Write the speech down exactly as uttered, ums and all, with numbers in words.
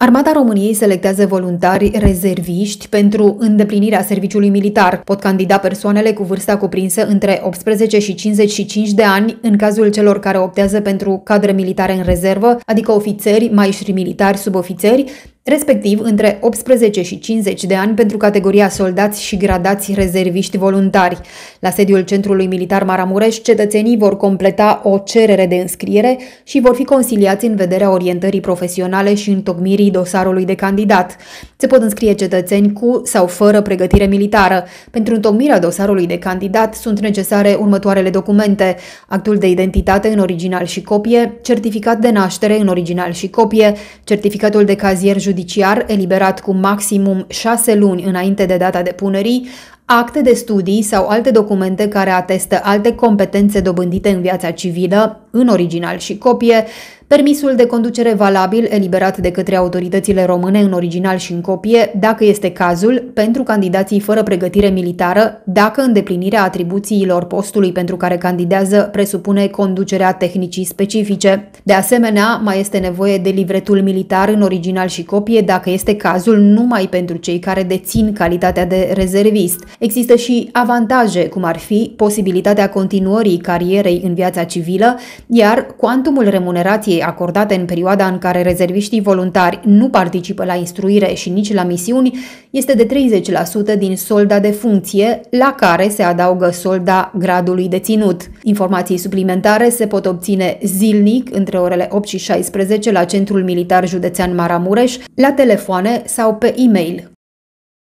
Armata României selectează voluntari rezerviști pentru îndeplinirea serviciului militar. Pot candida persoanele cu vârsta cuprinsă între optsprezece și cincizeci și cinci de ani în cazul celor care optează pentru cadre militare în rezervă, adică ofițeri, maiștri militari, subofițeri, respectiv între optsprezece și cincizeci de ani pentru categoria soldați și gradați rezerviști voluntari. La sediul Centrului Militar Maramureș, cetățenii vor completa o cerere de înscriere și vor fi consiliați în vederea orientării profesionale și întocmirii dosarului de candidat. Se pot înscrie cetățeni cu sau fără pregătire militară. Pentru întocmirea dosarului de candidat sunt necesare următoarele documente: actul de identitate în original și copie, certificat de naștere în original și copie, certificatul de cazier judiciar eliberat cu maximum șase luni înainte de data depunerii, acte de studii sau alte documente care atestă alte competențe dobândite în viața civilă, în original și copie, permisul de conducere valabil eliberat de către autoritățile române în original și în copie, dacă este cazul, pentru candidații fără pregătire militară, dacă îndeplinirea atribuțiilor postului pentru care candidează presupune conducerea tehnicii specifice. De asemenea, mai este nevoie de livretul militar în original și copie, dacă este cazul, numai pentru cei care dețin calitatea de rezervist. Există și avantaje, cum ar fi posibilitatea continuării carierei în viața civilă, iar cuantumul remunerației acordate în perioada în care rezerviștii voluntari nu participă la instruire și nici la misiuni este de treizeci la sută din solda de funcție, la care se adaugă solda gradului deținut. Informații suplimentare se pot obține zilnic între orele opt și șaisprezece la Centrul Militar Județean Maramureș, la telefoane sau pe e-mail.